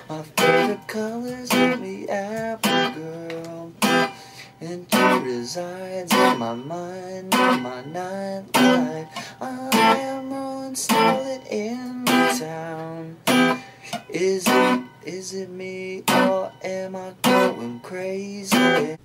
My favorite colors make me apple girl, and you resides in my mind, in my nightlife. I am unstolen in the town. Is it me, or am I going crazy?